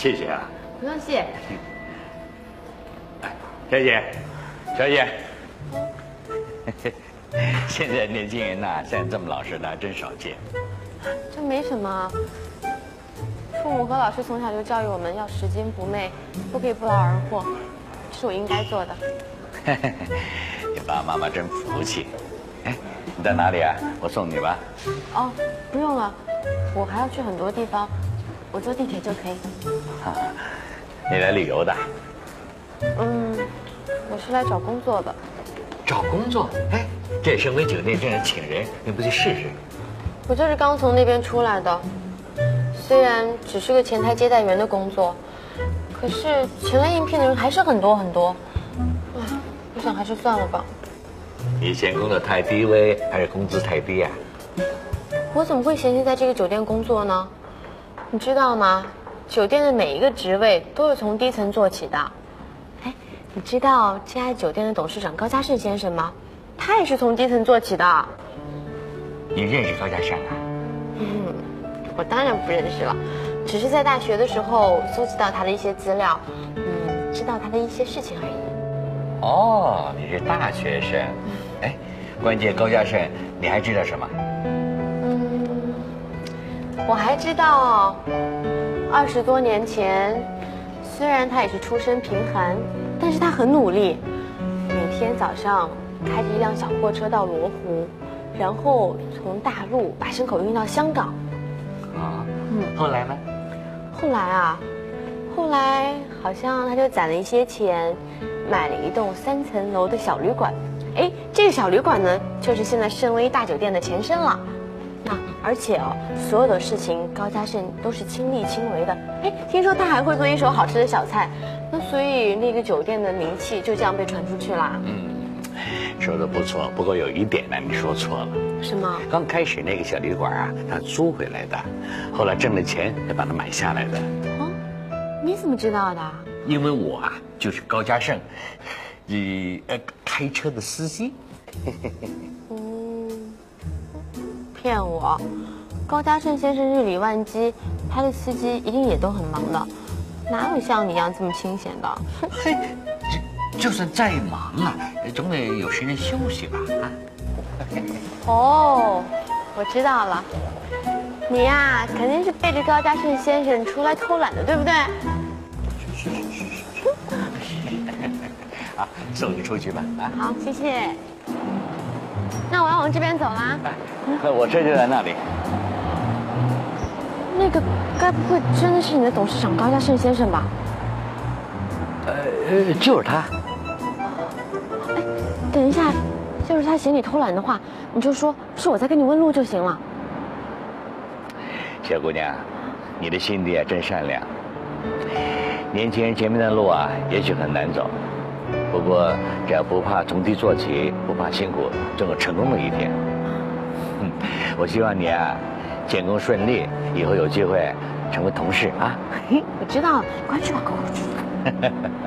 谢谢啊。 不用谢。 哎，小姐，小姐，现在年轻人呐，像你这么老实的真少见。 这没什么。父母和老师从小就教育我们要拾金不昧，不可以不劳而获，这是我应该做的。 你爸爸妈妈真服气。哎，你在哪里啊？我送你吧。 哦，不用了，我还要去很多地方，我坐地铁就可以。 你来旅游的？ 我是来找工作的。 找工作？哎，这升维酒店正在请人，你不去试试？ 我就是刚从那边出来的。虽然只是个前台接待员的工作，可是前来应聘的人还是很多很多。唉，我想还是算了吧。 你嫌工作太低微，还是工资太低啊？ 我怎么会嫌弃在这个酒店工作呢？你知道吗？酒店的每一个职位都是从低层做起的。哎，你知道这家酒店的董事长高嘉胜先生吗？他也是从低层做起的。 你认识高嘉胜啊？ 我当然不认识了，只是在大学的时候搜集到他的一些资料，知道他的一些事情而已。 哦，你是大学生。哎，关键高嘉胜，你还知道什么？ 我还知道，20多年前，虽然他也是出身贫寒，但是他很努力，每天早上开着一辆小货车到罗湖，然后从大陆把牲口运到香港。 后来呢？ 后来好像他就攒了一些钱，买了一栋3层楼的小旅馆。哎，这个小旅馆呢，就是现在盛威大酒店的前身了。那而且所有的事情高嘉胜都是亲力亲为的。哎，听说他还会做一手好吃的小菜，那所以那个酒店的名气就这样被传出去了。 说的不错，不过有一点呢，你说错了。 什么？ 刚开始那个小旅馆啊，他租回来的，后来挣了钱才把它买下来的。 你怎么知道的？ 因为我啊，就是高嘉胜，开车的司机。 骗我！高嘉胜先生日理万机，他的司机一定也都很忙的，哪有像你一样这么清闲的？ 嘿，就算再忙啊，总得有时间休息吧？ 哦，我知道了，你呀，肯定是背着高嘉胜先生出来偷懒的，对不对？ 好，送你出去吧。 好，谢谢。那我要往这边走啦。 那我车就在那里。 那个该不会真的是你的董事长高嘉胜先生吧？ 就是他。 哎，等一下，要是他嫌你偷懒的话，你就说是我在跟你问路就行了。 小姑娘，你的心地啊真善良。年轻人前面的路啊，也许很难走，不过只要不怕从低做起，不怕辛苦，总有成功的一天。我希望你啊，建功顺利，以后有机会成为同事啊。 我知道了，快去吧，快去。